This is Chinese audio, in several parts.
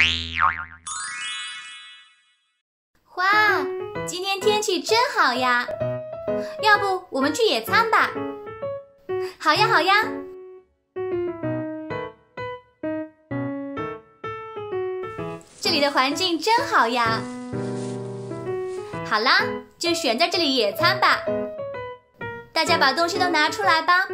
哇，今天天气真好呀，要不我们去野餐吧？好呀，好呀。这里的环境真好呀。好啦，就选在这里野餐吧。大家把东西都拿出来吧。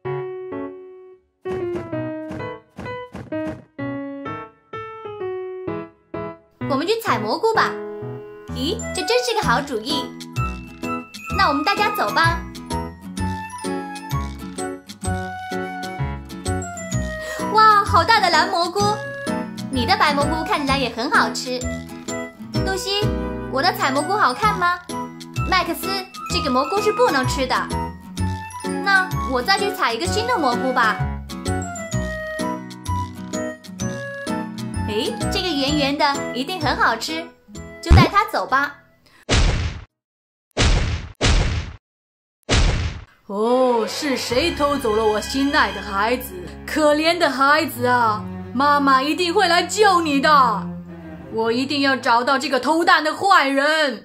我们去采蘑菇吧。咦，这真是个好主意。那我们大家走吧。哇，好大的蓝蘑菇！你的白蘑菇看起来也很好吃。露西，我的采蘑菇好看吗？麦克斯，这个蘑菇是不能吃的。那我再去采一个新的蘑菇吧。诶，这个圆圆的一定很好吃，就带它走吧。 哦，是谁偷走了我心爱的孩子？可怜的孩子啊！妈妈一定会来救你的。我一定要找到这个偷蛋的坏人。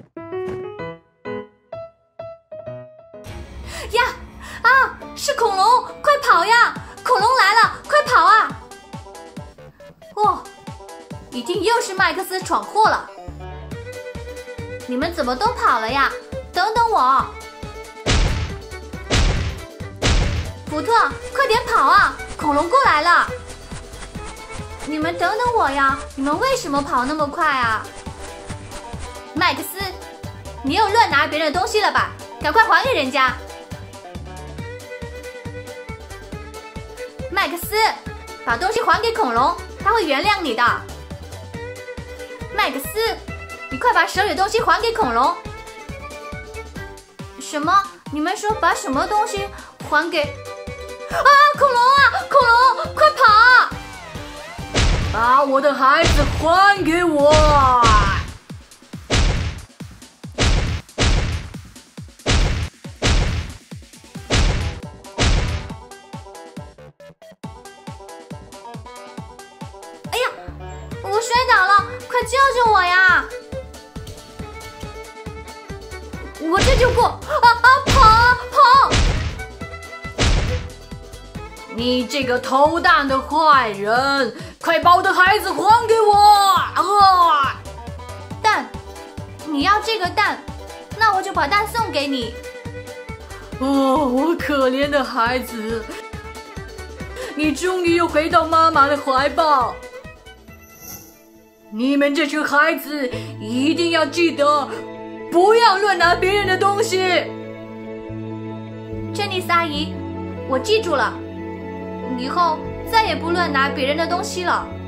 呀！啊，是恐龙！快跑呀！恐龙来了，快跑啊！哦，一定又是麦克斯闯祸了。你们怎么都跑了呀？等等我！福特，快点跑啊！恐龙过来了！你们等等我呀！你们为什么跑那么快啊？麦克斯，你又乱拿别人的东西了吧？赶快还给人家！麦克斯，把东西还给恐龙，他会原谅你的。麦克斯，你快把手里的东西还给恐龙。什么？你们说把什么东西还给？啊！恐龙啊！恐龙，快跑啊！ 把我的孩子还给我！ 哎呀，我摔倒了，快救救我呀！我这就过！跑啊跑！ 你这个偷蛋的坏人，快把我的孩子还给我！ 蛋，你要这个蛋，那我就把蛋送给你。 哦，我可怜的孩子，你终于又回到妈妈的怀抱。你们这群孩子一定要记得，不要乱拿别人的东西。 珍妮斯阿姨，我记住了。以后再也不乱拿别人的东西了。